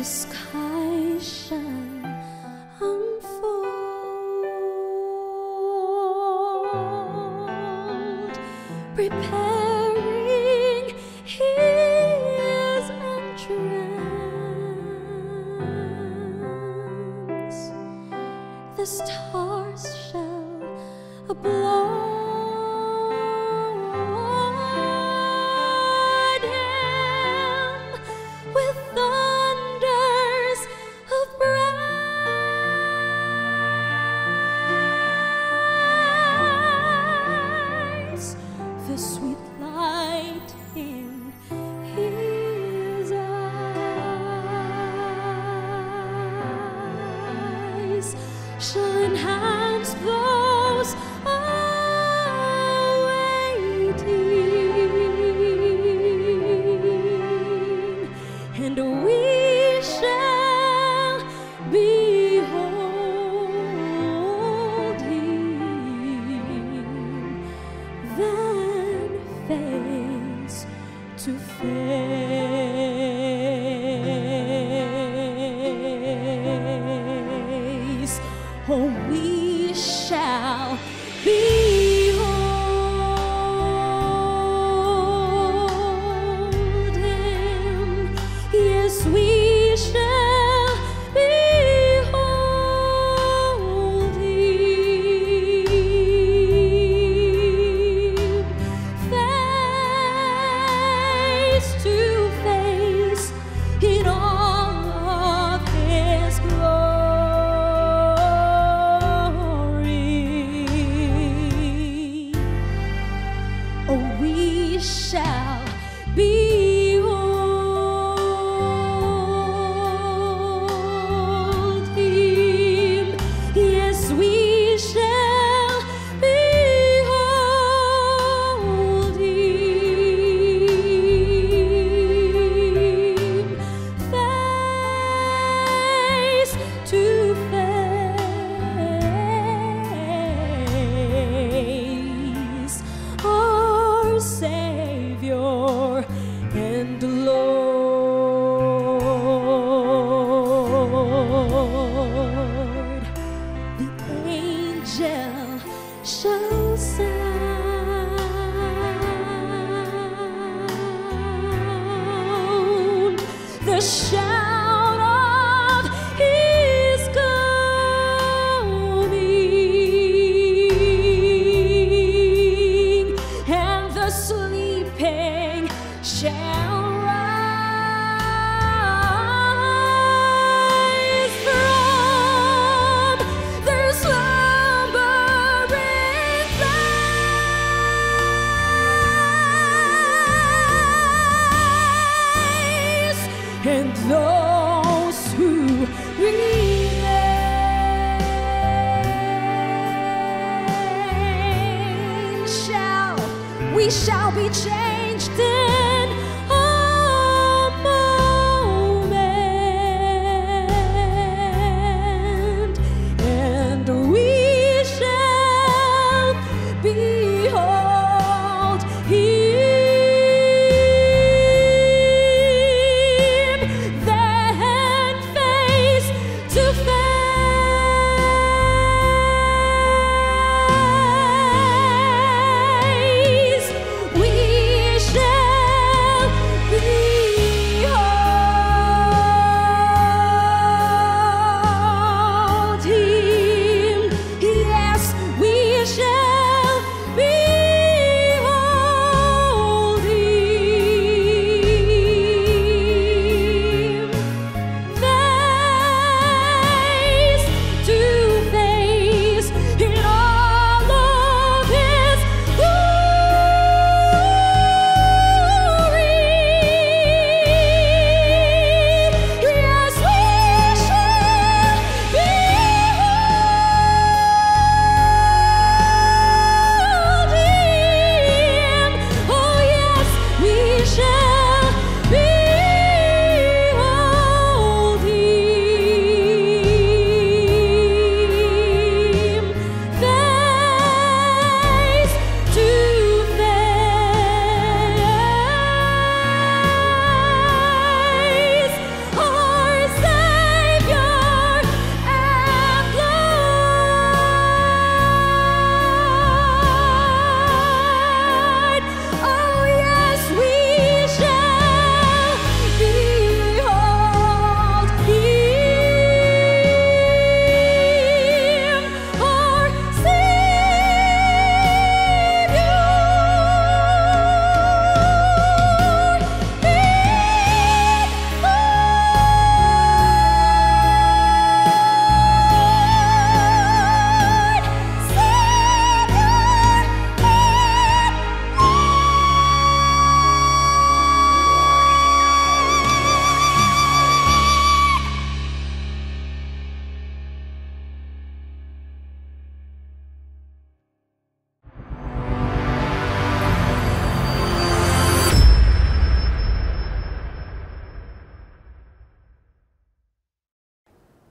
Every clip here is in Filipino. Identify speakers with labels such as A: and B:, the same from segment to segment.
A: the sky shall unfold, preparing his entrance. The stars shall applaud him with thunders of praise. The sweet light in his eyes shall enhance those awaiting, and we shall behold him then face to face. Oh, we shall behold him. Yes, we shall behold him face to face in all of his glory. Oh, we shall behold him. Yes, we shall behold him face to face. Our Savior and Lord. The angel shall sound the shout of his coming, and the sleeping shall rise from their slumbering place, and those who remain we shall be changed in a moment, and we shall behold him then face to face. We shall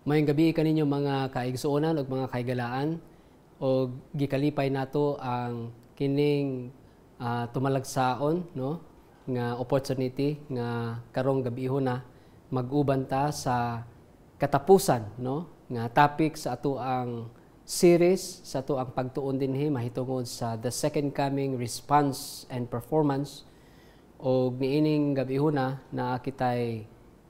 B: Mayong gabi kaninyo mga kaigsuonan ug mga kaigalaan, o gikalipay nato ang kining tumalagsaon, no, nga opportunity nga karong gabihon na mag-uban ta sa katapusan, no, nga topic sa ato ang series, sa ato ang pagtuon dinhi mahitungod sa the second coming, response and performance. Og niining gabihon na kitay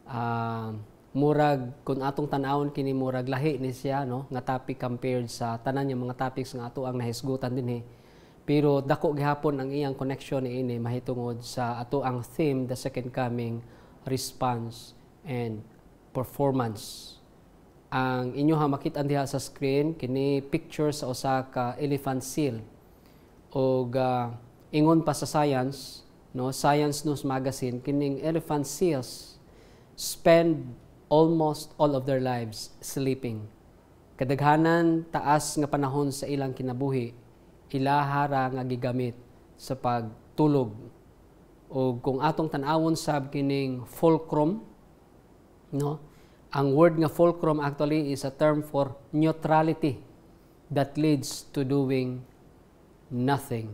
B: murag kung atong tan-awon kini murag lahi ni siya, no, nga topic compared sa tanan yung mga topics nga ato ang nahisgutan dinhi. Pero dako gihapon ang iyang connection niini mahitungod sa ato ang theme, the second coming, response and performance. Ang inyo makita diha sa screen kini picture sa usa ka elephant seal. Og ingon pa sa science, no, Science News magazine, kining elephant seals spend almost all of their lives sleeping. Kadaghanan taas nga panahon sa ilang kinabuhi ilahara nga gigamit sa pagtulog. O kung atong tan-awon sab kining fulcrum, no, ang word nga fulcrum actually is a term for neutrality that leads to doing nothing.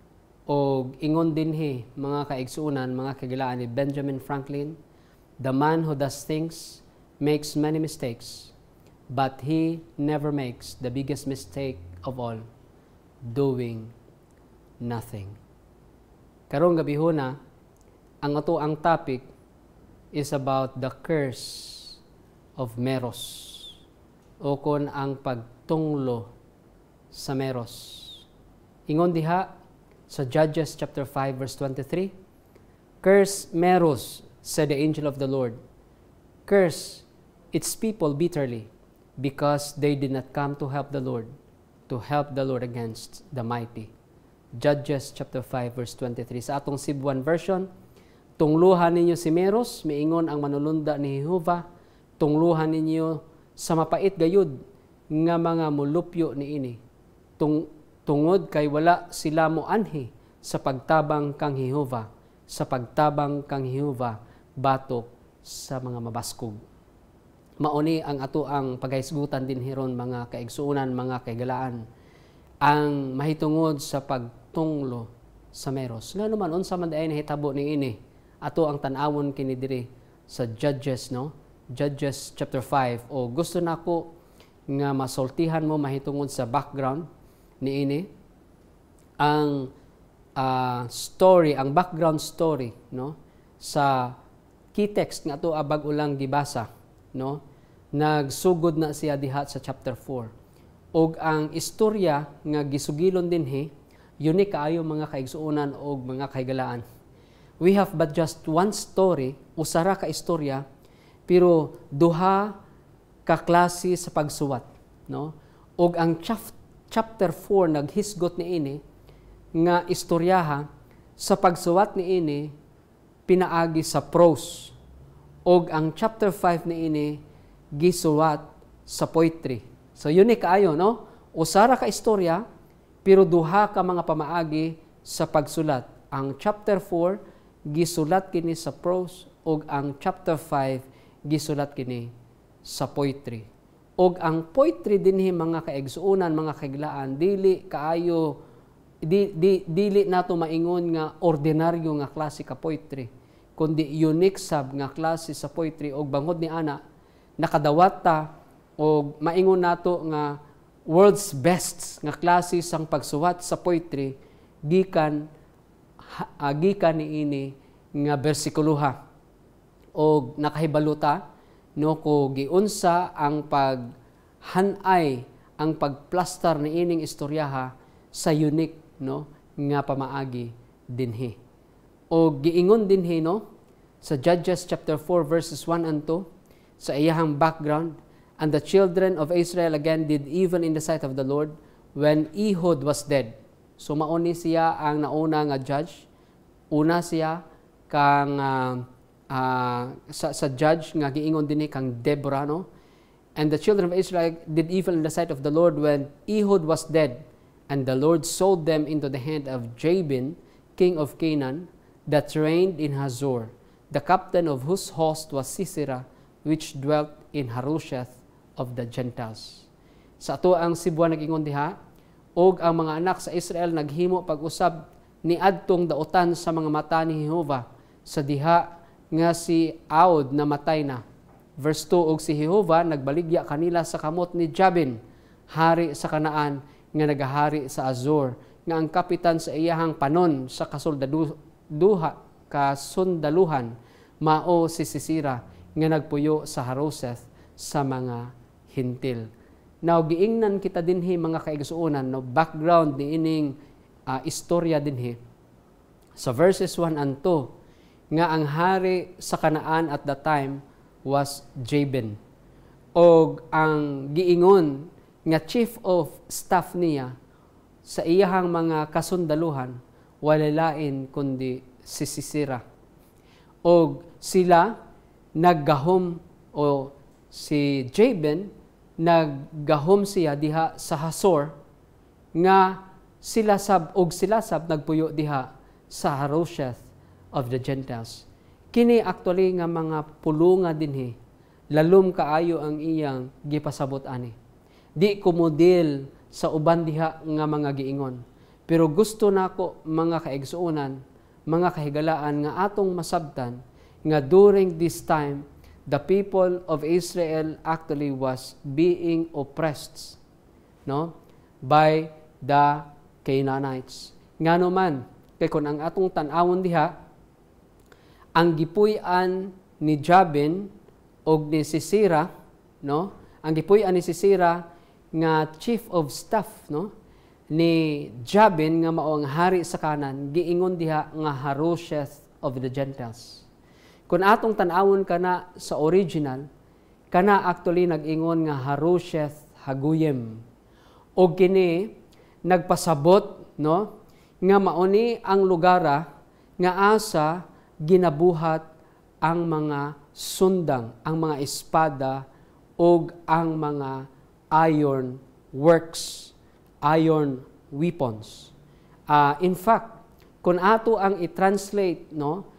B: O ingon dinhi mga kaigsuonan, mga kagilaan ni Benjamin Franklin, the man who does things makes many mistakes, but he never makes the biggest mistake of all, doing nothing. Karong gabihon na, ang ato ang topic is about the curse of Meros, o kon ang pagtunglo sa Meros. Ingon diha sa Judges chapter 5 verse 23, "Curse Meros," said the angel of the Lord. "Curse its people bitterly, because they did not come to help the Lord against the mighty." Judges chapter 5 verse 23. Sa atong Cebuan version, "Tungluhan ninyo si Meros, miingon ang manulunda ni Jehovah, tungluhan ninyo sa mapait gayud nga mga mulupyo niini. Tungod kay wala sila moanhi sa pagtabang kang Jehovah, sa pagtabang kang Jehovah batok sa mga mabaskog." Mauni ang ato ang paghisgutan din hiron mga kaigsuonan, mga kaigalaan, ang mahitungod sa pagtunglo sa Meros. Nga naman unsa man daay nahitabo niini, ato ang tan-awon kini diri sa Judges, no? Judges chapter 5. O gusto nako nga masultihan mo mahitungod sa background niini, ang story, ang background story, no, sa key text nga ato abag ulang gibasa, no, nagsugod na siya diha sa chapter 4. Og ang istorya nga gisugilon dinhi, unique kaayo mga kaigsuonan og mga kaigalaan. We have but just one story, usara ka istorya, pero duha ka klase sa pagsuwat, no? Og ang chapter 4 naghisgot niini nga istoryaha sa pagsuwat niini pinaagi sa prose. Og ang chapter 5 niini gisuwat sa poetry. So unique kaayo, no? Usara ka istorya pero duha ka mga pamaagi sa pagsulat. Ang chapter 4 gisulat kini sa prose, og ang chapter 5 gisulat kini sa poetry. Og ang poetry dinhi mga kaigsuonan, mga kaiglaan, dili kaayo dili nato maingon nga ordinaryo nga klase ka poetry, kundi unique sab nga klase sa poetry. Og bangod ni ana nakadawat ta og maingon nato nga world's best nga klase sang pagsuwat sa poetry gikan niini nga bersikuloha. Og nakahibaluta, no, ko giunsa ang paghanay, ang pagplaster niining istoryaha sa unique, no, nga pamaagi dinhi. Og giingon dinhi, no, sa Judges chapter 4 verses 1 and 2, sa iyahang background, "And the children of Israel again did evil in the sight of the Lord when Ehud was dead." So mauni siya ang nauna nga judge. Una siya kang sa judge nga giingon dinhi kang Deborah, no? "And the children of Israel did evil in the sight of the Lord when Ehud was dead, and the Lord sold them into the hand of Jabin, king of Canaan, that reigned in Hazor, the captain of whose host was Sisera, which dwelt in Harusheth of the Gentiles. Sa ato ang Cebuan nag-ingon diha, og ang mga anak sa Israel naghimo pag-usab ni adtong dautan sa mga mata ni Jehova sa diha nga si Aod namatay na. Verse 2, og si Jehova nagbaligya kanila sa kamot ni Jabin, hari sa Kanaan nga nagahari sa Azor, nga ang kapitan sa iyahang panon sa kasundaluhan mao si Sisira nga nagpuyo sa Haroseth sa mga hintil. Now giingnan kita dinhi mga kaigsuonan no background ni ining istorya dinhi sa verses 1 and 2 nga ang hari sa Kanaan at the time was Jabin. Og ang giingon nga chief of staff niya sa iyahang mga kasundaluhan wala lain kundi si Sisira. Og sila naggahom o si Jabin naggahom siya diha sa Hasor nga sila sab nagpuyo diha sa Harosheth of the Gentiles. Kini actually nga mga pulunga dinhi lalom kaayo ang iyang gipasabot ani. Di ko model sa uban diha nga mga giingon. Pero gusto nako mga kaigsuonan, mga kahigalaan nga atong masabtan nga during this time the people of Israel actually was being oppressed by the Canaanites. Ngano man kay kun ang atong tan-awon diha ang gipuy-an ni Jabin og ni Sisira, ang gipuy-an ni Sisira nga chief of staff ni Jabin nga mao ang hari sa kanan, giingon diha nga Harosheth of the Gentiles. Kung atong tan-awon kana sa original, kana actually nag-ingon nga Harosheth Haguyim. O kini nagpasabot nga mauni ang lugara nga asa ginabuhat ang mga sundang, ang mga espada o ang mga iron works, iron weapons. In fact, kung ato ang i-translate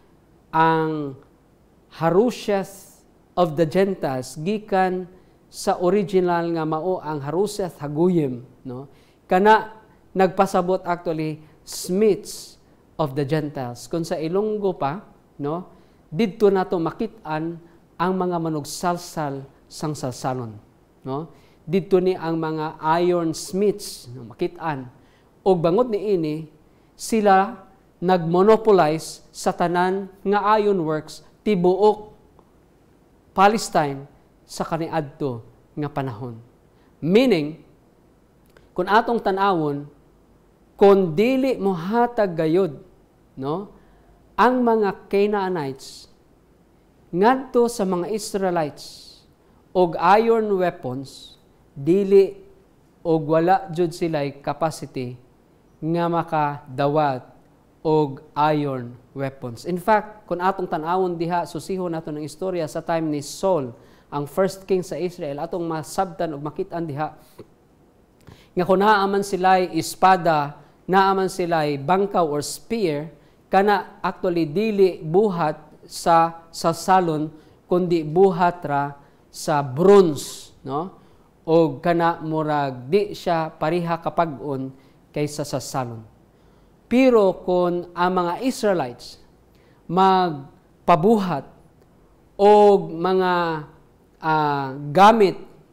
B: ang Harosheth of the Gentiles gikan sa original nga mao ang Harosheth Haguyim, kana nagpasabot actually smiths of the Gentiles. Kung sa Ilonggo pa, didto nato makit-an ang mga manugsalsal sang salsalon, didto ni ang mga iron smiths makit-an. Og bangod ni ini sila nagmonopolize sa tanan nga iron works tibuok Palestine sa kaniadto nga panahon. Meaning, kung atong tan-awon, kung dili mo hatag gayud, ang mga Canaanites ngadto sa mga Israelites og iron weapons, dili og wala jud sila'y capacity nga makadawat og iron weapons. In fact, kung atong tan-awon diha, susihon nato ng istorya sa time ni Saul, ang first king sa Israel, atong masabtan og makit-an diha, nga kung naaman sila'y espada, naaman sila'y bangkaw or spear, kana actually dili buhat sa salon, kundi buhat ra sa bronze, o kana murag di siya pariha kapag-on kaysa sa salon. Pero kung ang mga Israelites magpabuhat o mga gamit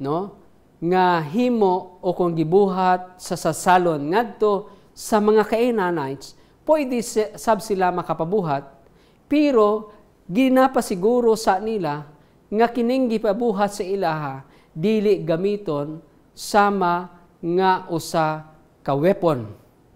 B: nga himo o kung gibuhat sa sasalon ngadto sa mga Canaanites, pwede sab sila makapabuhat, pero ginapasiguro sa nila nga kining gipabuhat sa ilaha dili gamiton sama nga usa ka weapon,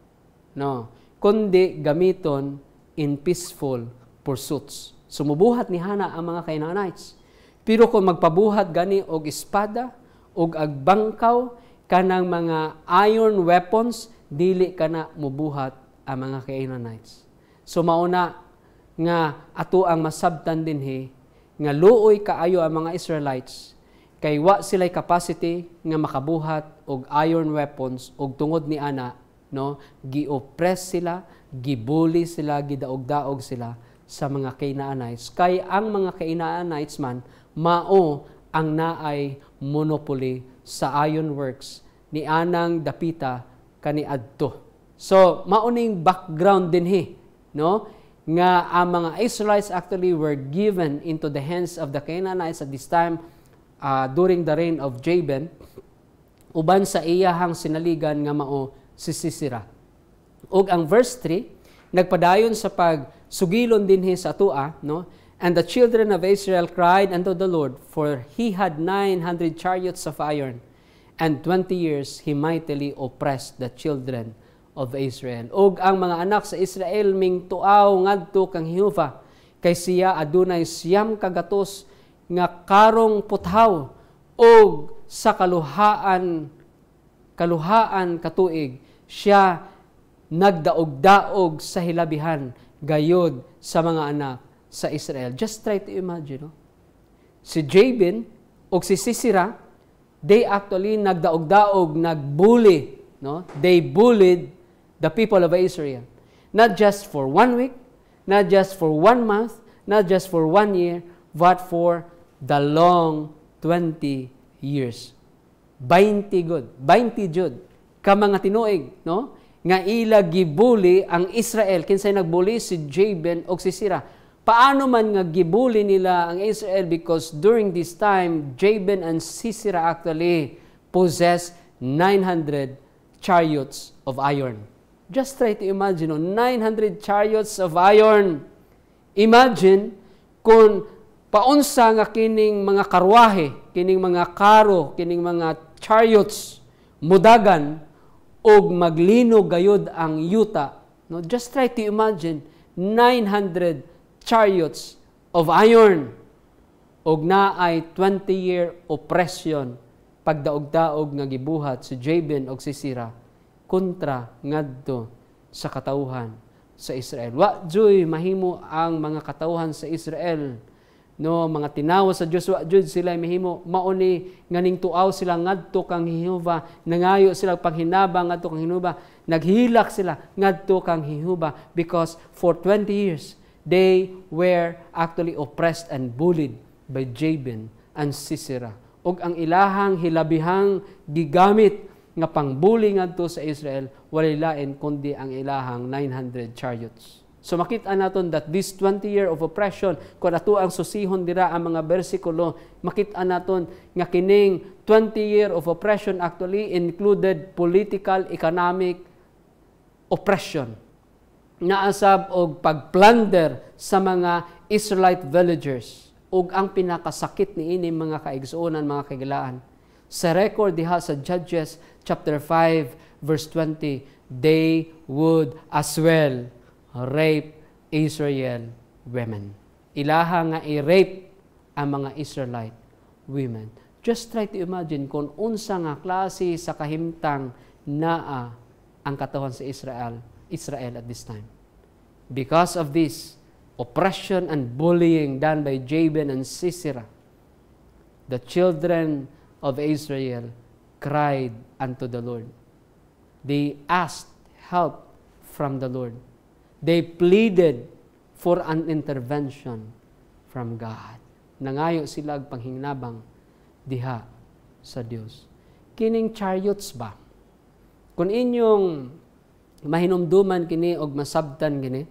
B: kundi gamiton in peaceful pursuits. Sumubuhat ni Hana ang mga Canaanites. Pero kung magpabuhat gani og espada og agbangkaw kanang mga iron weapons, dili kana mubuhat ang mga Canaanites. So mauna nga ato ang masabtan dinhi nga luoy kaayo ang mga Israelites kay wa sila'y capacity nga makabuhat og iron weapons og tungod ni ana gi-oppress sila, gibuli sila, gidaog-daog sila sa mga Canaanites. Kay ang mga Canaanites man mao ang naay monopoly sa ironworks ni anang dapita kaniadto. So mauning background dinhi, no, nga ang mga Israelites actually were given into the hands of the Canaanites at this time during the reign of Jabin, uban sa iyahang sinaligan nga mao si Sisera. Ug ang verse 3 nagpadayon sa pagsugilon dinhi sa atua, no? And the children of Israel cried unto the Lord, for he had 900 chariots of iron, and 20 years he mightily oppressed the children of Israel. Og ang mga anak sa Israel ming tuaw ngadto kang Jehova, kay siya adunay siyam kagatos nga karong puthaw, og sa kaluhaan katuig siya nagdaog-daog sa hilabihan gayod sa mga anak sa Israel. Just try to imagine, no? Si Jabin o si Sisera, they actually nagdaog-daog, nagbully, no? They bullied the people of Israel. Not just for 1 week, not just for 1 month, not just for 1 year, but for the long 20 years. 20 jud ka mga tinuig, no? Nga ila gibuli ang Israel. Kinsay nagbuli? Si Jabin o si Sisera. Paano man nga gibuli nila ang Israel? Because during this time, Jabin and Sisera actually possessed 900 chariots of iron. Just try to imagine, 900 chariots of iron. Imagine kung paunsa nga kining mga karwahe, kining mga karo, kining mga chariots, mudagan, og maglino gayod ang yuta. No? Just try to imagine, 900 chariots of iron. Og naay 20-year oppression, pagdaog-daog nga gibuhat si Jabin og si Sisera kontra ngadto sa katawhan sa Israel. Wa joy mahimo ang mga katawhan sa Israel, no, mga tinawa sa Dios, wa jud sila mahimo mauni nganing tuaw sila ngadto kang Jehova, nangayo sila panghinabang ngadto kang Jehova, naghilak sila ngadto kang Jehova, because for 20 years they were actually oppressed and bullied by Jabin and Sisera. Og ang ilahang hilabihang gigamit nga pangbuli ngadto sa Israel, walay lain kundi ang ilahang 900 chariots. So makita naton that this 20-year of oppression, kung ato ang susihon dira ang mga bersikulo, makita naton nga kining 20-year of oppression actually included political, economic oppression, naasab og pagplunder sa mga Israelite villagers. Ug ang pinakasakit niini mga kaigsuonan, mga kagilaan, sa record diha sa Judges chapter 5 verse 20, they would as well rape Israel women. Ilaha nga i-rape ang mga Israelite women. Just try to imagine kung unsa nga klase sa kahimtang naa ang katawan sa Israel at this time. Because of this oppression and bullying done by Jabin and Sisera, the children of Israel cried unto the Lord. They asked help from the Lord. They pleaded for an intervention from God. Nangayo sila panghinabang diha sa Dios. Kining chariots ba? Kung inyong mahinumduman kini og masabtan kini,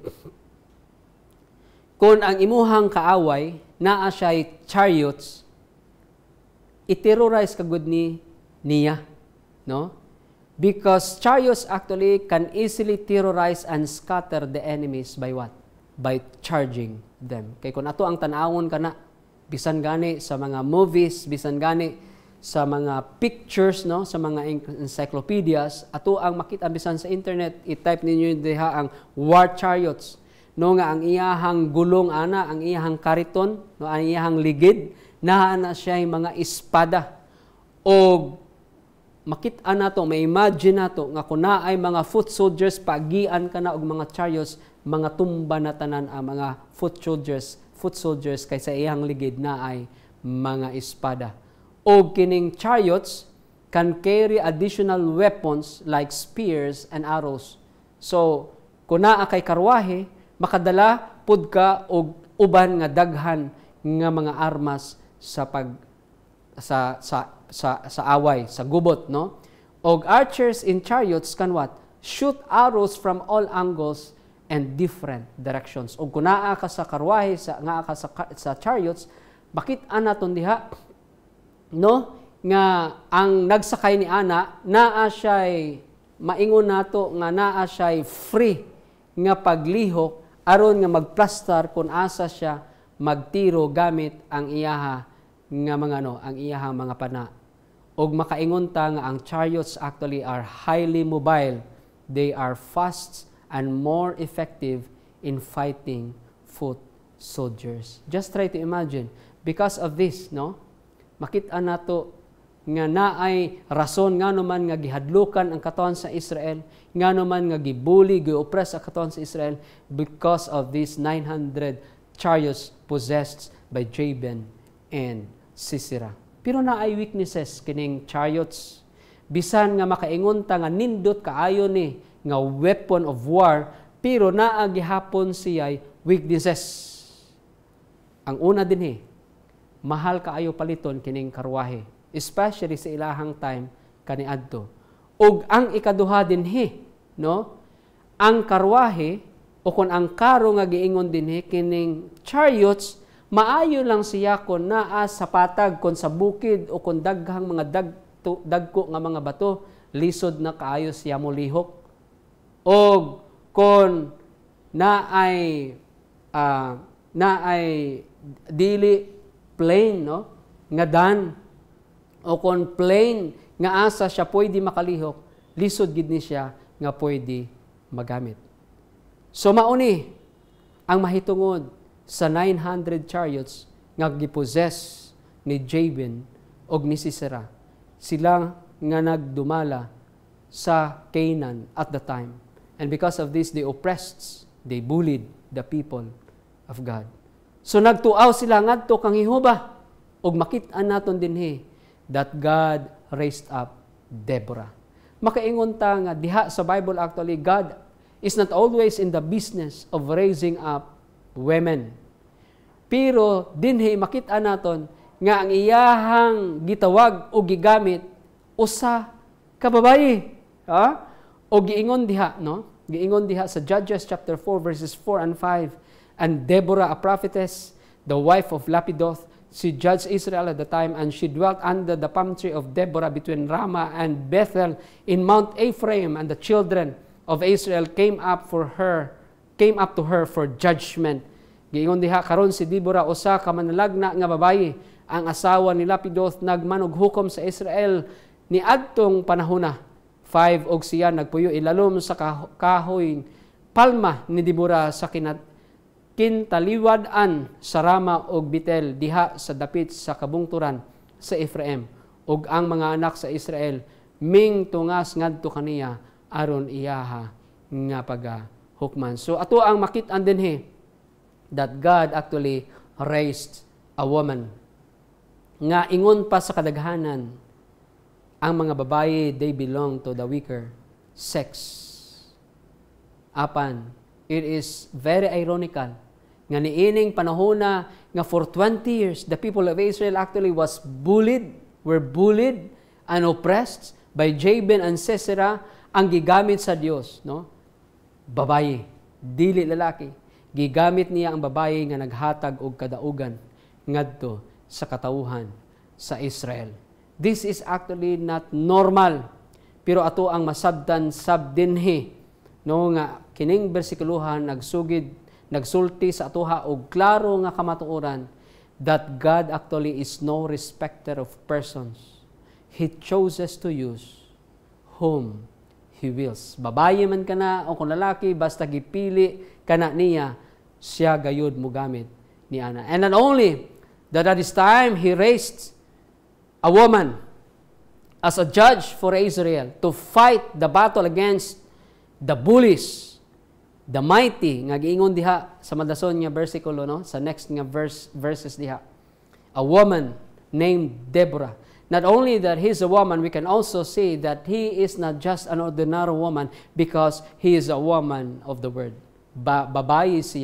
B: kung ang imuhang kaaway naa siya'y chariots, i-terrorize kagud niya, no? Because chariots actually can easily terrorize and scatter the enemies by what? By charging them. Kay kung ato ang tanawon kana, bisan gani sa mga movies, bisan gani sa mga pictures, no, sa mga encyclopedias, ato ang makita bisan sa internet, i-type ninyo diha ang war chariots, no, nga ang iyahang gulong ana, ang iyahang kariton, no, ang iyahang ligid, naa na siya mga espada. O makita nato, may imagine nato nga kung naay mga foot soldiers, pagian ka na og mga chariots, mga tumba na tanan ang mga foot soldiers kaysa iyang ligid naay mga espada. O kining chariots can carry additional weapons like spears and arrows. So kung naa kay karwahe, makadala pud ka og uban nga daghan nga mga armas sa sa away, sa gubot, no? Og archers in chariots can what? Shoot arrows from all angles and different directions. Og kung naa ka sa karwahe, nga ka sa chariots, bakit anaton diha? No? Nga ang nagsakay ni ana, naa siya'y maingon nato nga naa siya'y free nga paglihok aron nga magplastar kung asa siya magtiro gamit ang iyaha nga mga ang iyahang mga pana. Og makaingon ta nga ang chariots actually are highly mobile. They are fast and more effective in fighting foot soldiers. Just try to imagine. Because of this, no? Makita nato nga naay rason nga naman nga gihadlukan ang katawan sa Israel, nga naman nga gibuli, gi-oppress ang katawan sa Israel because of these 900 chariots possessed by Jabin and Sisera. Pero naay weaknesses kining chariots. Bisan nga makaingon ta nga nindot kaayo ni nga weapon of war, pero naa gihapon siya'y weaknesses. Ang una dinhi, mahal kaayo paliton kining karwahe, especially sa ilahang time kaniadto. Ug ang ikaduha dinhi, no? Ang karwahe o kun ang karo nga giingon dinhi kining chariots, maayo lang siya kung naa sa patag, kung sa bukid o kung daghang mga dagko nga mga bato, lisod na kaayo siya mo lihok. O kung naay dili plain, no? Nga dan, o kung plain nga asa siya pwede makalihok, lisod gid ni siya nga pwede magamit. So mauni ang mahitungod sa 900 chariots nga gipossess ni Jabin og ni Sisera. Sila nga nagdumala sa Canaan at the time. And because of this, they oppressed, they bullied the people of God. So nagtuaw sila ngadto kang Jehova og makit-an naton dinhi that God raised up Deborah. Makaingon ta nga diha sa Bible actually, God is not always in the business of raising up women. Pero dinhi makita naton nga ang iyahang gitawag o gigamit usa ka babayi. Ha? O giingon diha, no? Giingon diha sa Judges chapter 4 verses 4 and 5. And Deborah, a prophetess, the wife of Lapidoth, she judged Israel at the time, and she dwelt under the palm tree of Deborah between Ramah and Bethel in Mount Ephraim, and the children of Israel came up to her for judgment. Giingon diha karon si Deborah usa ka manalagna nga babayi, ang asawa ni Lapidoth nagmanog hukom sa Israel ni adtong panahona. 5 og siya nagpuyo ilalom sa kahoy palma ni Deborah sa kintaliwad-an sa Rama og Bethel diha sa dapit sa kabungturan sa Ephraim. Og ang mga anak sa Israel ming tungas ngadto kaniya aron iyaha nga pagahukman. So ato ang makit-an dinhi that God actually raised a woman. Nga ingon pa sa kadaghanan, ang mga babae, they belong to the weaker sex. Apan, it is very ironical nga niining panahona nga for 20 years, the people of Israel actually were bullied and oppressed by Jabin and Sisera. Ang gigamit sa Dios, no? Babae, dili lalaki. Gigamit niya ang babae nga naghatag og kadaugan ngadto sa katawuhan sa Israel. This is actually not normal. Pero ato ang masabtan sab dinhi, no, nga kining bersikuluhan nagsulti sa atoha og klaro nga kamatuoran that God actually is no respecter of persons. He chooses to use whom He wills. Babae man kana o kung lalaki, basta gipili kana niya, siya gayud mo gamit ni ana. And not only that at this time, He raised a woman as a judge for Israel to fight the battle against the bullies, the mighty, nga giingon diha sa madason nga versikulo, no? Sa next nga verses diha. A woman named Deborah. Not only that he's a woman, we can also see that he is not just an ordinary woman because he is a woman of the word. Babae siya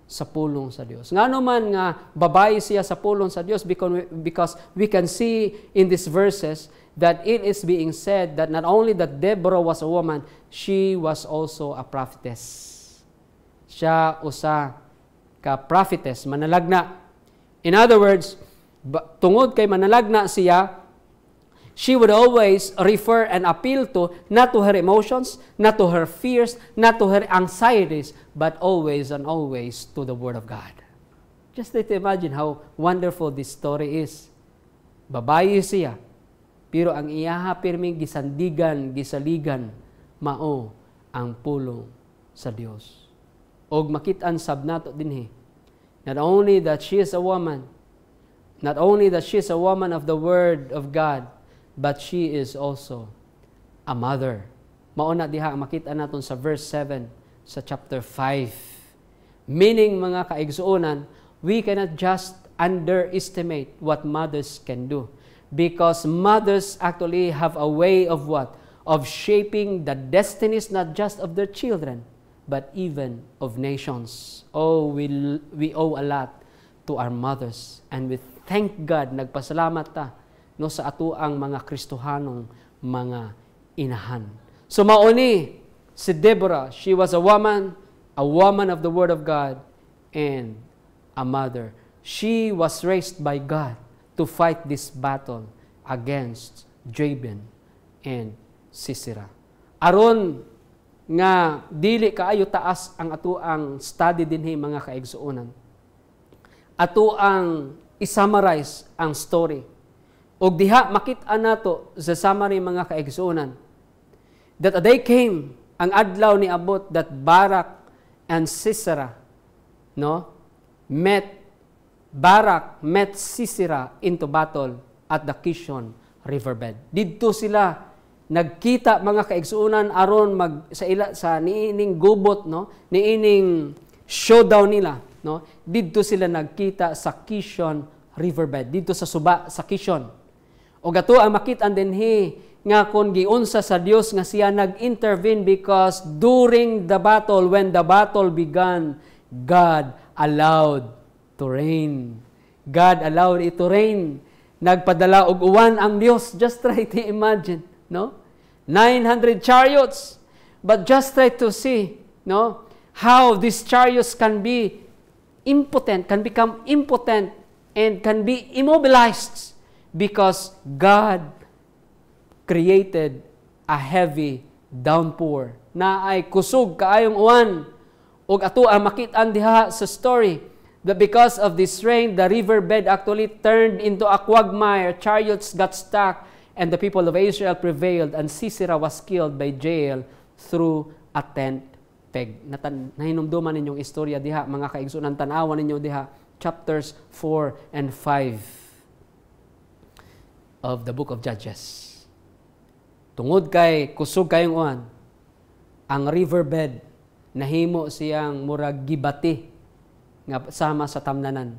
B: sa pulong sa Dios. Ngano man nga babae siya sa pulong sa Dios because we can see in these verses that it is being said that not only that Deborah was a woman, she was also a prophetess. Siya usa ka prophetess, manalagna. In other words, tungod kay manalagna siya, she would always refer and appeal to, not to her emotions, not to her fears, not to her anxieties, but always and always to the Word of God. Just try to imagine how wonderful this story is. Babae siya, pero ang iyaha pirming gisandigan, gisaligan, mao ang pulong sa Dios. Og makit-an sab nato dinhi, not only that she is a woman of the Word of God, but she is also a mother. Mauna diha makita naton sa verse 7 sa chapter 5. Meaning, mga kaigsuonan, we cannot just underestimate what mothers can do. Because mothers actually have a way of what? Of shaping the destinies not just of their children, but even of nations. Oh, we owe a lot to our mothers. And we thank God, nagpasalamat ta no sa ato ang mga Kristohanong mga inahan. So mauni si Deborah, she was a woman of the Word of God, and a mother. She was raised by God to fight this battle against Jabin and Sisera. Aron nga dili kaayo taas ang ato ang study dinhi, mga kaigsuonan. Ato ang i-summarize ang story. Og diha makita nato sa summary, mga kaigsuonan, that a day came, ang adlaw ni abot, that Barak and Sisera met Sisera into battle at the Kishon riverbed. Didto sila nagkita, mga kaigsuonan, aron sa niining gubot, niining showdown nila, didto sila nagkita sa Kishon riverbed, dito sa suba sa Kishon. O gato ang makit-an dinhi nga kung giunsa sa Dios nga siya nag-intervene, because during the battle, when the battle began, God allowed to rain. God allowed it to rain. Nagpadala og uwan ang Dios. Just try to imagine, 900 chariots. But just try to see, how these chariots can be impotent, can become impotent, and can be immobilized. Because God created a heavy downpour na ay kusog kaayong uwan. Og ato ang makit-an diha sa story that because of this rain, the riverbed actually turned into a quagmire. Chariots got stuck, and the people of Israel prevailed, and Sisera was killed by Jael through a tent peg. Nahinumduman ninyong istorya diha, mga kaigsunan, tanawan ninyo diha chapters 4 and 5 of the book of Judges. Tungod kay kusog kayong uwan, ang riverbed nahimo siyang murag gibati nga sama sa tamnanan.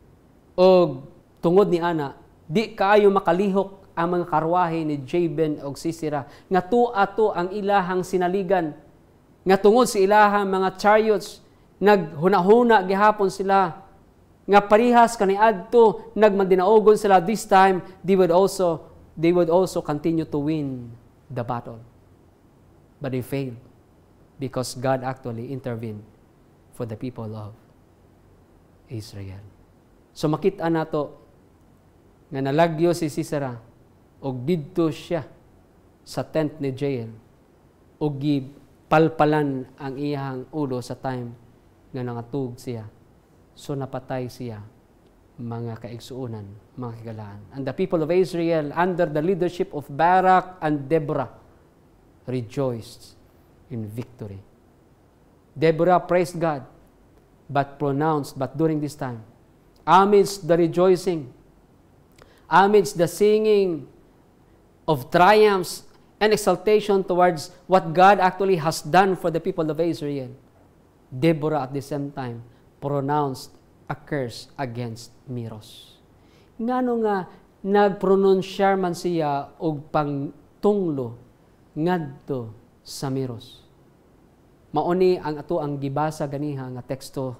B: O tungod ni ana, di kaayo makalihok ang mga karwahe ni Jabin og Sisera, nga tuato ang ilahang sinaligan, nga tungod sa ilahang mga chariots, naghuna-huna gihapon sila, nga parihas kaniadto nagmandinaogon sila. This time they would also continue to win the battle, but they failed because God actually intervened for the people of Israel. So makita nato nga nalagyo si Sisera og didto siya sa tent ni Jael og gipalpalan ang iyang ulo sa time nga nangatug siya. So napatay siya, mga kaigsuunan, mga kagalaan. And the people of Israel, under the leadership of Barak and Deborah, rejoiced in victory. Deborah praised God, but during this time, amidst the rejoicing, amidst the singing of triumphs and exaltation towards what God actually has done for the people of Israel, Deborah at the same time pronounced a curse against Miros. Ngano nga nagpronunsyar man siya og pangtunglo ngadto sa Miros. Mauni ang ato ang gibasa ganiha nga teksto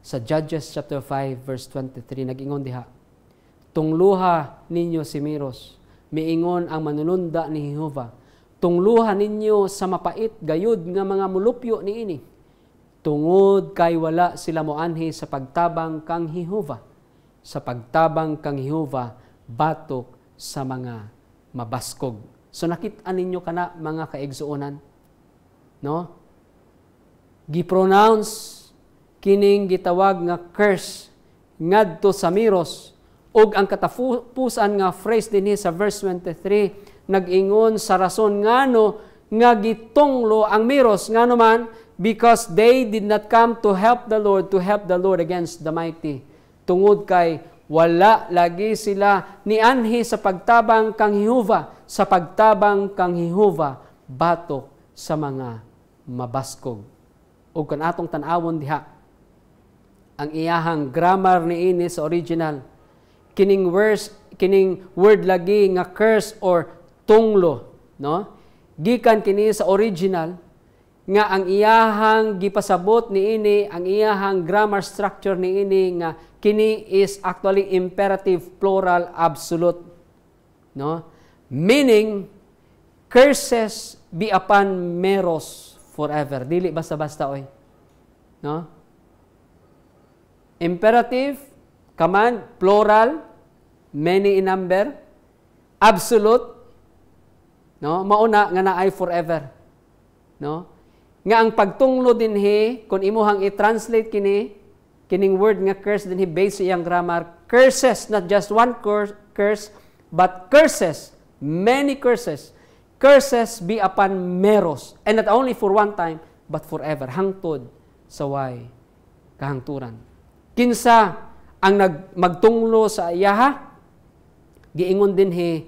B: sa Judges chapter 5 verse 23 nag-ingon diha, tungluha ninyo si Meros, miingon ang manununda ni Jehova, tungluha ninyo sa mapait gayud nga mga mulupyo niini, tungod kay wala sila moanhi sa pagtabang kang Jehova, sa pagtabang kang Jehova batok sa mga mabaskog. So nakit-an ninyo kana mga kaigsuonan, no? Gi-pronounce kining gitawag nga curse ngadto sa Meros, ug ang katapusan nga phrase dinhi sa verse 23 nag-ingon sa rason ngano nga gitunglo ang Meros ngano man, because they did not come to help the Lord against the mighty. Tungod kay wala lagi sila nianhi sa pagtabang kang Jehova, sa pagtabang kang Jehova batok sa mga mabaskog. Ug kan atong tan-awon diha ang iyahang grammar niini sa original, kining word lagi nga curse or tunglo, no? Gikan kini sa original nga ang iyahang gipasabot niini, ang iyahang grammar structure niini nga kini is actually imperative plural absolute, no? Meaning curses be upon Meros forever. Dili basta-basta oy, no? Imperative, command, plural, many in number, absolute, no? Mauna nga naay forever, no? Nga ang pagtunglo dinhi kun imuhang i-translate kining word nga curse dinhi based sa iyang grammar, curses, not just one curse, but curses, many curses. Curses be upon Meros, and not only for one time, but forever, hangtod sa way kahangturan. Kinsa ang magtunglo sa iyaha? Giingon dinhi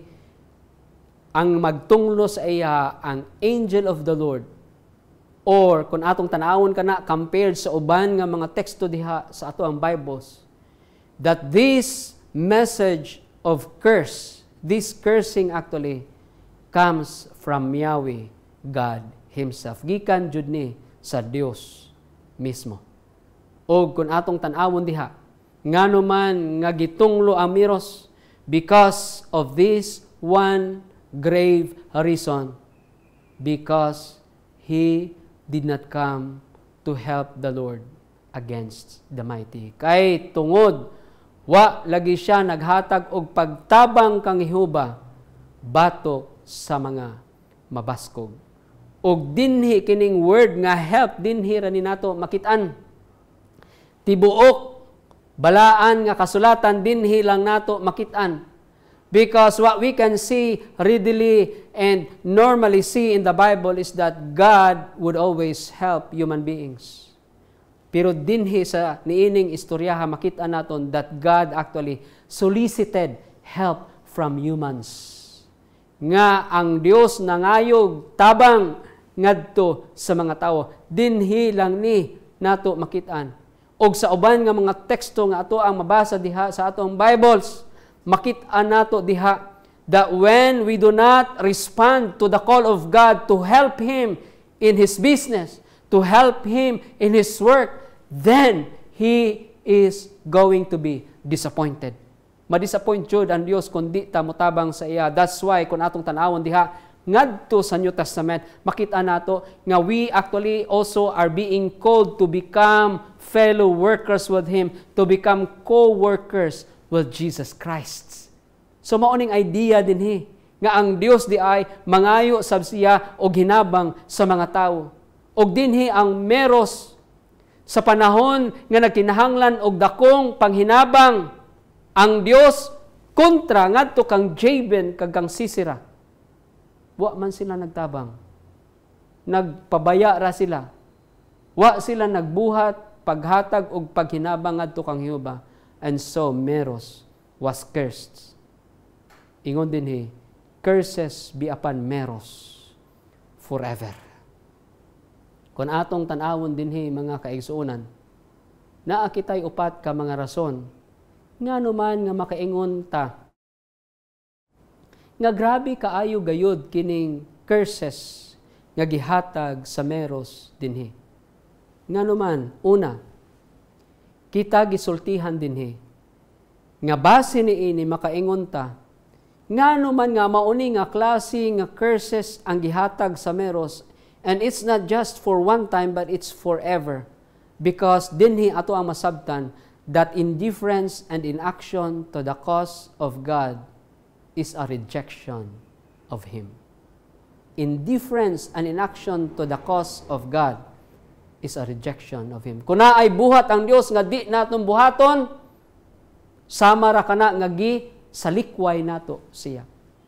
B: ang magtunglo sa iya ang angel of the Lord. Or kung atong tanawon kana compared sa uban nga mga teksto diha sa ato ang Bibles, that this message of curse, this cursing actually comes from Yahweh God Himself. Gikan jud ni sa Dios mismo. O kung atong tan-awon diha, ngano man nga gitunglo ang Meros, because of this one grave reason, because he did not come to help the Lord against the mighty. Kay tungod, wa lagi siya naghatag og pagtabang kang Jehova batok sa mga mabaskog. Og dinhi kining word nga help dinhi ra ni nato makit-an. Tibuok, balaan nga kasulatan dinhi lang nato makit-an. Because what we can see readily and normally see in the Bible is that God would always help human beings. Pero dinhi sa niining istoryaha makit-an naton that God actually solicited help from humans. Nga ang Dios nangayog tabang ngadto sa mga tao. Dinhi lang ni nato makit-an. Og sa uban nga mga teksto nga ato ang mabasa diha sa atong Bibles, makit-an nato diha that when we do not respond to the call of God to help Him in His business, to help Him in His work, then He is going to be disappointed. Ma-disappoint jud ang Dios kung di ta motabang sa iya. That's why kung atong tan-awon diha ngadto sa New Testament, makita nato nga we actually also are being called to become fellow workers with Him, to become co-workers with Jesus Christ. So maoning idea dinhi nga ang Dios di ay mangayo sab siya og hinabang sa mga tawo. Og dinhi ang Meros sa panahon nga nagkinahanglan og dakong panghinabang ang Dios kontra ngadto kang Jabin kag kang Sisera. Wa man sila nagtabang. Nagpabaya ra sila. Wa sila nagbuhat, paghatag og paghinabang ngadto kang Jehova. And so Meros was cursed. Ingon dinhi, curses be upon Meros forever. Kung atong tan-awon dinhi mga kaigsuonan, naa kitay upat ka mga rason ngano man nga makaingon ta nga grabe kaayo gayud kining curses nga gihatag sa Meros dinhi. Ngano man, una, kita gisultihan dinhi nga base niini makaingon ta ngano man nga mauni nga klase nga curses ang gihatag sa meros, and it's not just for one time but it's forever, because dinhi ato ang masabtan that indifference and inaction to the cause of God is a rejection of Him. Indifference and inaction to the cause of God is a rejection of Him. Kung ay buhat ang Dios nga di naton buhaton, sama ra kana nga gi salikway nato siya.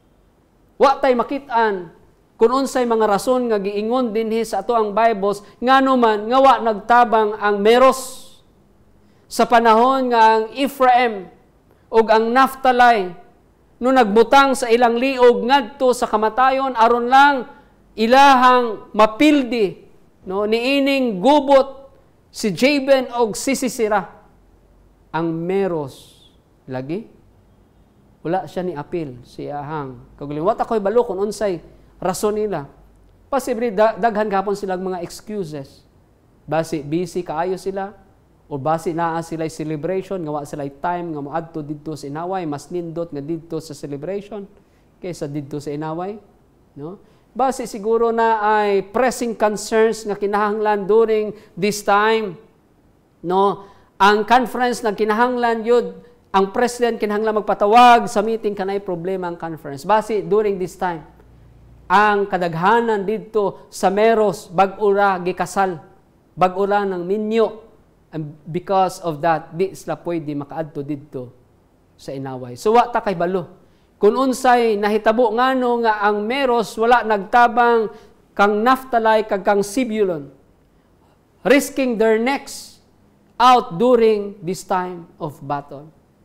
B: Wa tay makitaan kung unsay mga rason nga giingon dinhi sa ato ang Bibles ngano man nga wa nagtabang ang meros sa panahon nga ang Ephraim ug ang Naphtali no nagbutang sa ilang liog ngadto sa kamatayon aron lang ilahang mapildi no niining gubot si Jabin og si Sisera. Ang meros lagi wala siya ni apil siyahang kaguliwat ako'y balo kung unsay rason nila. Posible daghan gapon silang mga excuses. Basi busy kaayo sila o basi naa sila celebration nga wa sila time nga moadto didto sa inaway, mas nindot nga didto sa celebration kaysa didto sa inaway, no? Basi siguro na ay pressing concerns nga kinahanglan during this time, no? Ang conference na kinahanglan yun, ang president kinahanglan magpatawag sa meeting kanay problema ang conference. Basi during this time, ang kadaghanan didto sa meros bag-ura gikasal, bag-ura ng minyo. And because of that, di sila pwede makaadto didto sa inaway. So wa ta kay balo. Kung unsay nahitabo ngano nga ang meros wala nagtabang kang Naphtali kag kang Zebulun, risking their necks out during this time of battle.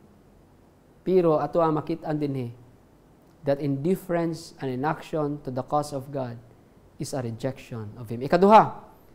B: Pero ato ang makit-an dinhi that indifference and inaction to the cause of God is a rejection of Him. Ikaduha,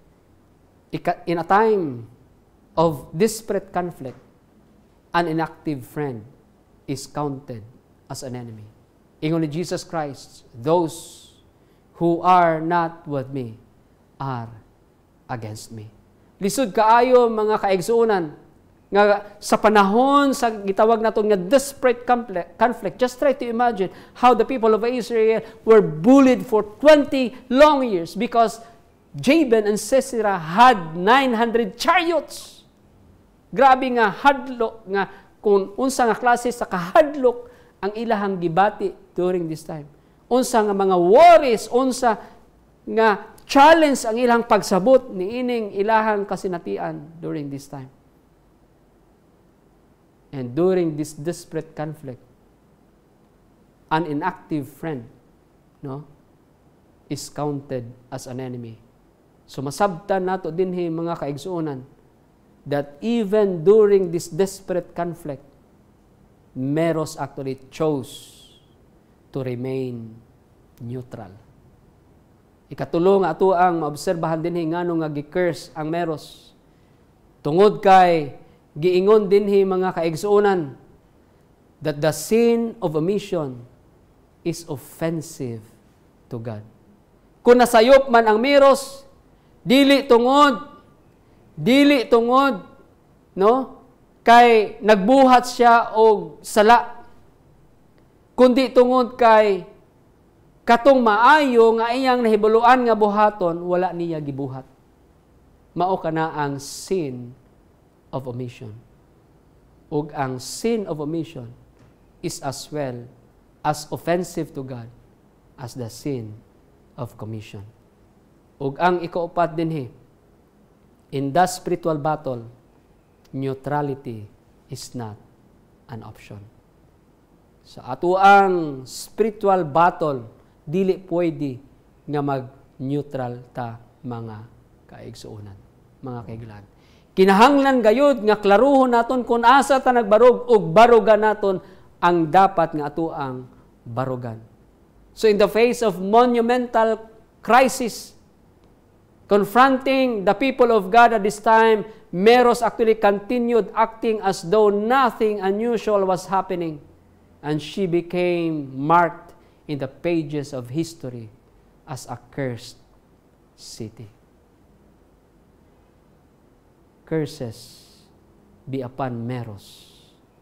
B: in a time of desperate conflict, an inactive friend is counted as an enemy. Ingon ni Jesus Christ, those who are not with me are against me. Lisod kaayo mga kaigsuonan nga sa panahon sa gitawag nato nga desperate conflict, just try to imagine how the people of Israel were bullied for 20 long years because Jabin and Sisera had 900 chariots. Grabe nga hadlok nga kung unsa nga klase sa kahadlok ang ilahang gibati during this time. Unsa nga mga worries, unsa nga challenge ang ilang pagsabot niining ilahang kasinatian during this time. And during this desperate conflict, an inactive friend, no, is counted as an enemy. So masabtan nato dinhi mga kaigsuonan that even during this desperate conflict, meros actually chose to remain neutral. Ikatulo nga ato ang maobserbahan dinhi ngano nga gi-curse ang meros. Tungod kay giingon dinhi mga kaigsuonan that the sin of omission is offensive to God. Kung nasayop man ang meros, dili tungod, no? Kay nagbuhat siya og sala. Kundi tungod kay katong maayo nga iyang nahibuluan nga buhaton, wala niya gibuhat. Mao kana ang sin of omission. Ug ang sin of omission is as well as offensive to God as the sin of commission. Ug ang ikaupat dinhi, in the spiritual battle, neutrality is not an option. Sa atuang spiritual battle, dili pwede nga mag-neutral ta mga kaigsuonan, mga kaiglan. Kinahanglan gayud nga klaruhon naton kung asa ta nagbarog ug barugan naton ang dapat nga atuang barugan. So in the face of monumental crisis confronting the people of God at this time, Meros actually continued acting as though nothing unusual was happening, and she became marked in the pages of history as a cursed city. Curses be upon Meros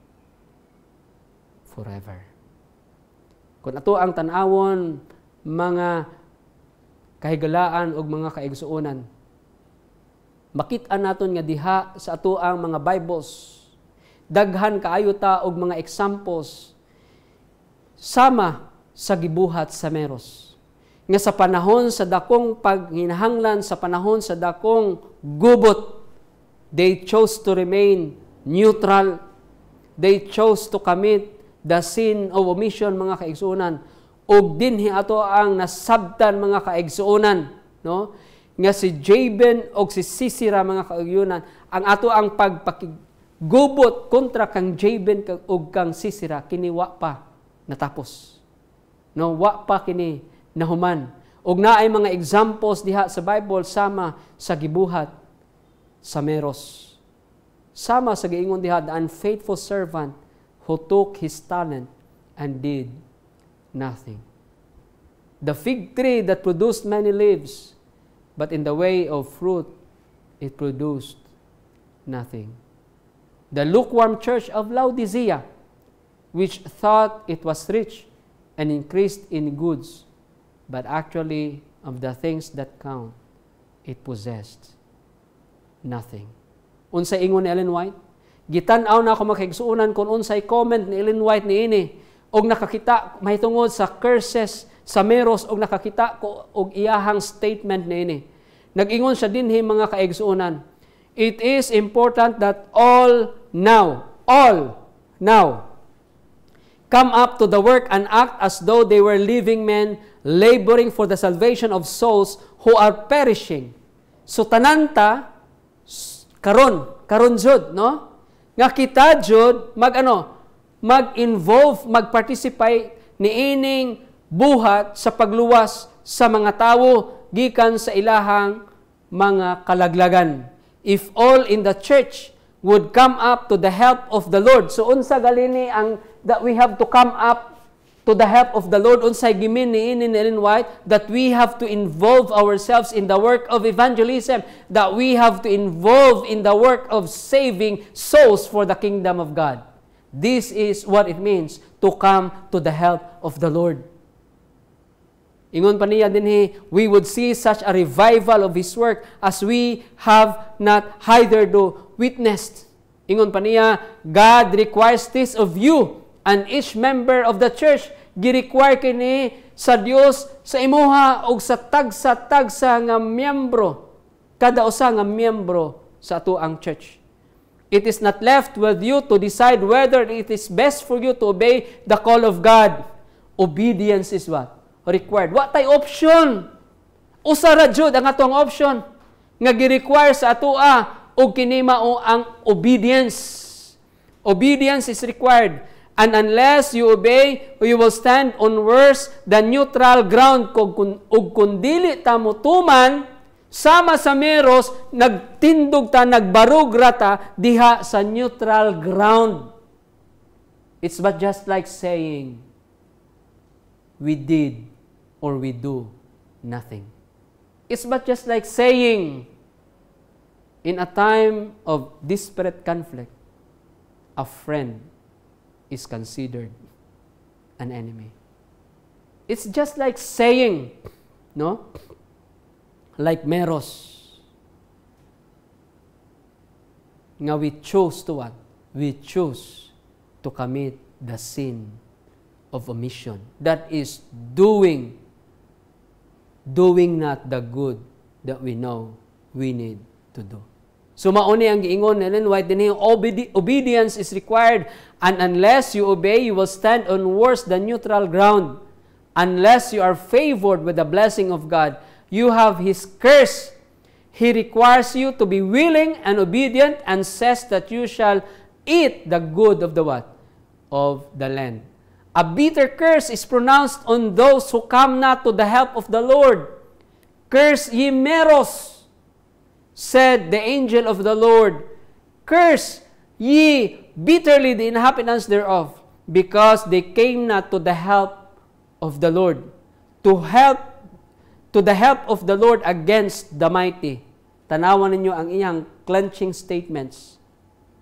B: forever. Kung ato ang tanawon, mga kahigalaan o mga kaigsuonan, makita naton nga diha sa ato ang mga Bibles, daghan kaayo ta og mga examples sama sa gibuhat sa Meros. Nga sa panahon sa dakong paghinahanglan, sa panahon sa dakong gubot, they chose to remain neutral. They chose to commit the sin of omission, mga kaigsuonan. Og dinhi ato ang nasabtan, mga kaigsuonan, no? Nga si Jabin og si Sisera, mga kaigsuonan, ang ato ang pagpakigubot kontra kang Jabin og kang Sisera, kini wa pa natapos. No, wa pa kini nahuman. Og naay mga examples diha sa Bible sama sa gibuhat sa Meros. Sama sa giingon diha, the unfaithful servant who took his talent and did nothing. The fig tree that produced many leaves, but in the way of fruit, it produced nothing. The lukewarm church of Laodicea, which thought it was rich and increased in goods, but actually of the things that count, it possessed nothing. Unsay ingon ni Ellen White? Gitan-aw na ako makigsuunan kung unsay comment ni Ellen White niini, og nakakita mahitungod sa curses sa Meros, og nakakita ko og iyahang statement niini. Nag-ingon siya dinhi, mga kaigsuunan, it is important that all now come up to the work and act as though they were living men laboring for the salvation of souls who are perishing. So tananta karon jud, no? Nga kita jud mag-involve, mag-participate niining buhat sa pagluwas sa mga tawo gikan sa ilahang mga kalaglagan. If all in the church would come up to the help of the Lord. So unsa galini ang that we have to come up to the help of the Lord, unsay gimin ni Ellen White, that we have to involve ourselves in the work of evangelism, that we have to involve in the work of saving souls for the kingdom of God. This is what it means to come to the help of the Lord. Ingon pa niya dinhi, we would see such a revival of His work as we have not hitherto witnessed. Ingon pa niya, God requires this of you and each member of the church. Gi-require kini sa Dios sa imuha og sa tagsa nga miyembro, kada usa nga miyembro sa ato ang church. It is not left with you to decide whether it is best for you to obey the call of God. Obedience is what? Required. What tay option? Usa ra jud ang atong option nga gi-require sa atoa og kini mao ang obedience. Obedience is required. And unless you obey, you will stand on worse than neutral ground. Ug kung dili ta motuman, sama sa Meros, nagtindog ta, nagbarug rata diha sa neutral ground. It's but just like saying, we did or we do nothing. It's but just like saying, in a time of desperate conflict, a friend is considered an enemy. It's just like saying, no? Like Meros, nga we chose to what? We chose to commit the sin of omission. That is doing not the good that we know we need to do. So mauni ang giingon ni Ellen White dinhi, obedience is required, and unless you obey, you will stand on worse than neutral ground. Unless you are favored with the blessing of God, you have His curse. He requires you to be willing and obedient, and says that you shall eat the good of the what? Of the land. A bitter curse is pronounced on those who come not to the help of the Lord. Curse ye Meros, said the angel of the Lord. Curse ye bitterly the inhabitants thereof, because they came not to the help of the Lord, to the help of the Lord against the mighty. Tanawan ninyo ang iyang clenching statements.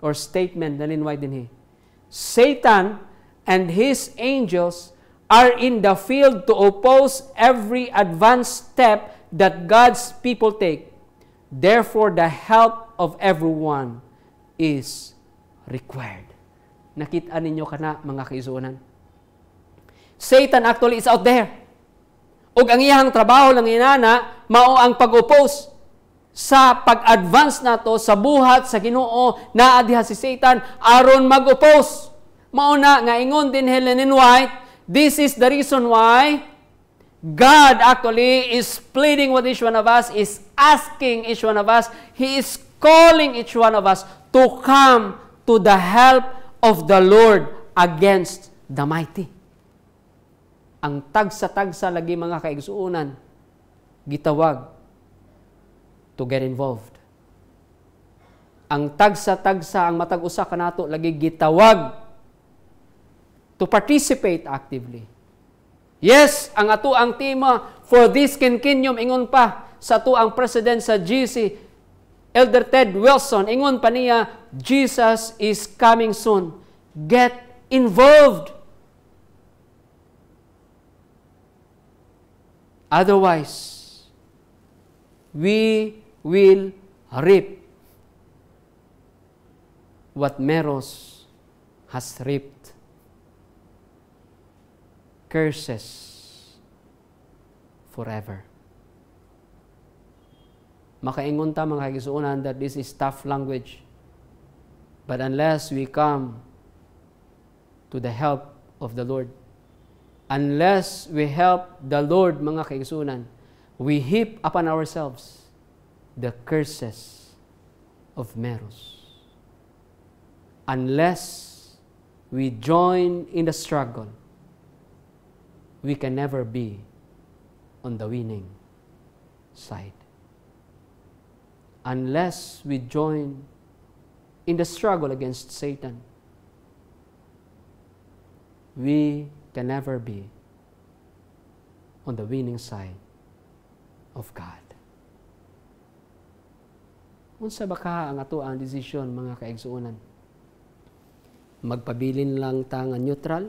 B: or statement na linway din Satan and his angels are in the field to oppose every advanced step that God's people take. Therefore, the help of everyone is required. Nakita ninyo kana mga kaisunan. Satan actually is out there. Ug ang iyang trabaho lang inana mao ang pag-oppose sa pag-advance nato sa buhat sa Ginoo. Naa diha si Satan aron mag-oppose. Mao na nga ingon din Helen White, this is the reason why God actually is pleading with each one of us, is asking each one of us, He is calling each one of us to come to the help of the Lord against the mighty. Ang tagsa-tagsa lagi mga kaigsuunan, gitawag to get involved. Ang tagsa-tagsa, ang matag usa kanato lagi gitawag to participate actively. Yes, ang ato ang tema for this quinquennium, ingon pa sa ato ang president sa GC, Elder Ted Wilson, ingon pa niya, Jesus is coming soon. Get involved. Otherwise, we will reap what Meros has reaped. Curses forever. Makaingon ta mga kaigsuonan that this is tough language. But unless we come to the help of the Lord, unless we help the Lord mga kaigsuonan, we heap upon ourselves the curses of Meros. Unless we join in the struggle, we can never be on the winning side. Unless we join in the struggle against Satan, we can never be on the winning side of God. Unsa ba ka ang ato ang desisyon mga kaigsuonan? Magpabilin lang ta nga neutral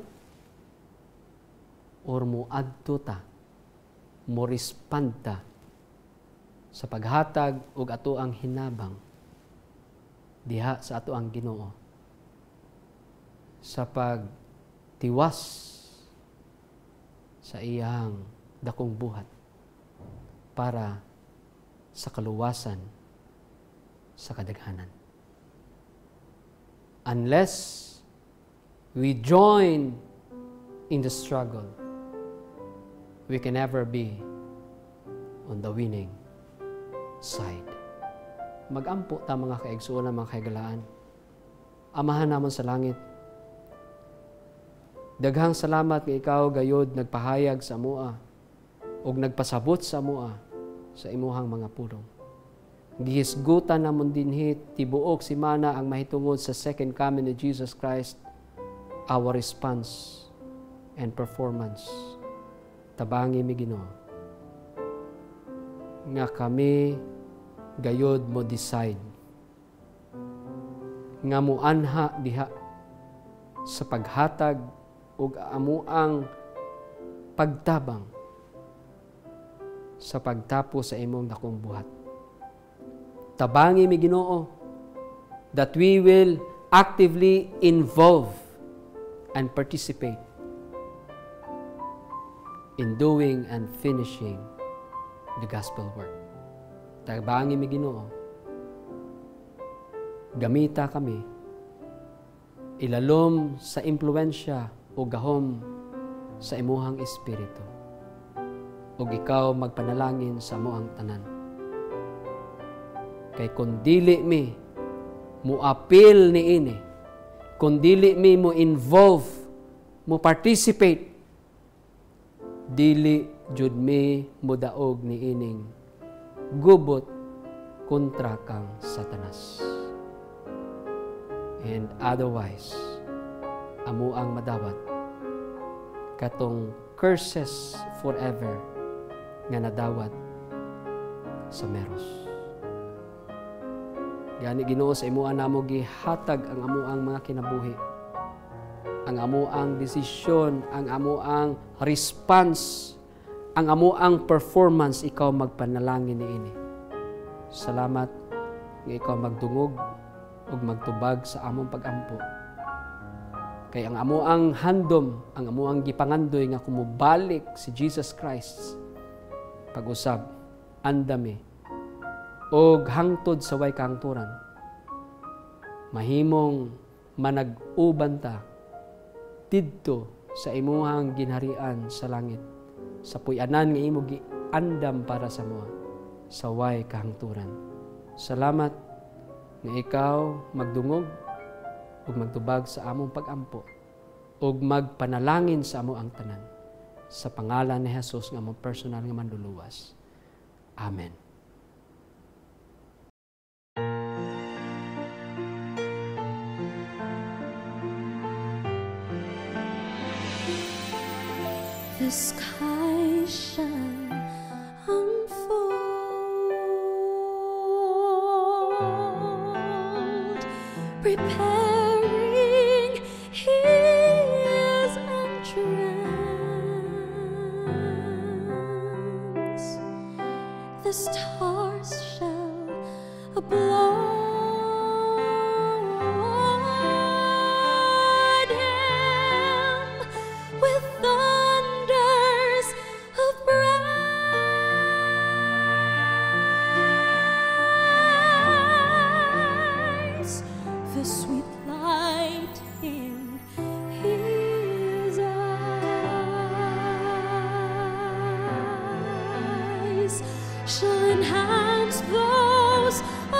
B: or moadto ta, mo respond ta sa paghatag og ato ang hinabang diha sa ato ang Ginoo sa pagtiwas sa iyang dakong buhat para sa kaluwasan sa kadaghanan. Unless we join in the struggle, we can never be on the winning side. Magampo ta mga kaigsuonan, mga kaigalaan. Amahan namon sa langit, daghang salamat nga ikaw gayod nagpahayag sa amoa ug nagpasabot sa amoa sa imuhang mga pulong. Gihisgutan namon dinhi tibuok si mana ang mahitungod sa second coming of Jesus Christ, our response and performance. Tabangi mi Ginoo nga kami gayod mo decide nga muanha diha sa paghatag ug amuang pagtabang sa pagtapo sa imong dakong buhat. Tabangi mi Ginoo that we will actively involve and participate in doing and finishing the gospel work. Tabangi mi Ginoo, gamita kami ilalom sa impluwensya o gahom sa imuhang espiritu ug ikaw magpanalangin sa amoang tanan. Kay kung dili mi muapil niini, kung dili mi mo involve, mo participate, dili jud mi mudaog niining gubot kontra kang Satanas. And otherwise, amo ang madawat katong curses forever nga nadawat sa Meros. Gani Ginoo, sa imuan namo gihatag ang amuang mga kinabuhi, ang amuang desisyon, ang amuang response, ang amuang performance, ikaw magpanalangin niini. Salamat nga ikaw magdungog ug magtubag sa among pag-ampo. Kay ang amuang handom, ang amuang gipangandoy nga kumubalik si Jesus Christ, pag-usab, andami, og hangtod sa way kahangturan. Mahimong manag-uban ta didto sa imuhang ginharian sa langit, sa puy-anan nga imo giandam para sa moa, sa way kahangturan. Salamat nga ikaw magdungog ug magtubag sa among pag-ampo ug magpanalangin sa amo ang tanan. Sa pangalan ni Jesus nga among personal nga manluluwas. Amen.
A: The sky shall unfold, preparing His entrance. The stars shall applaud Him with thunders of praise. The sweet light in His eyes shall enhance those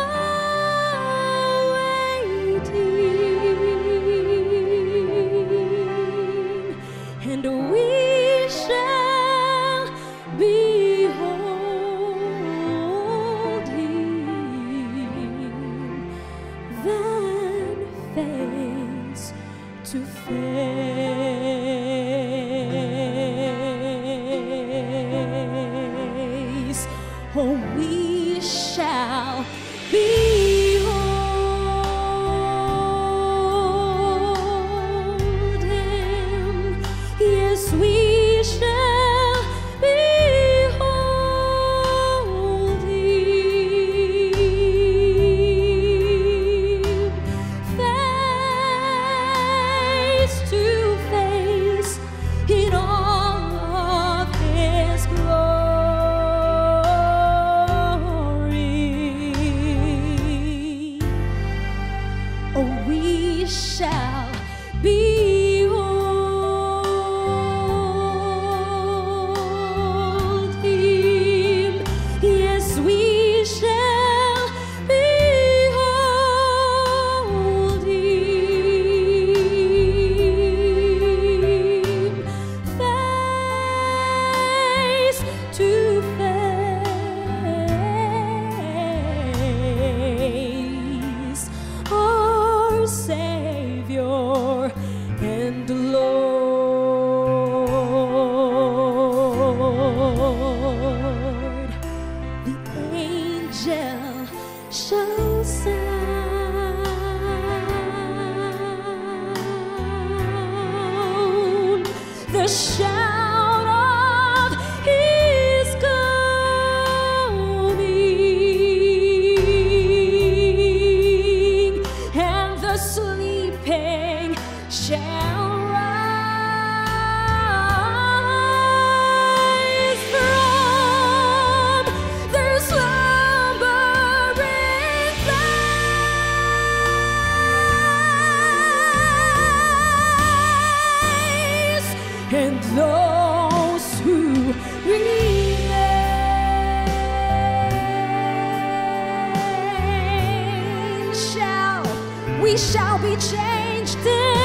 A: awaiting, and we shall behold Him then face to face. Oh, we shall behold Him. Yes, we shall behold Him face to face in all of His glory. Oh, we shall behold Him. Yes, we shall behold Him face to face. Our Savior and Lord, the angel shall sound the shout of His coming, and the sleeping shall rise from their slumbering place, and those who remain we shall be changed in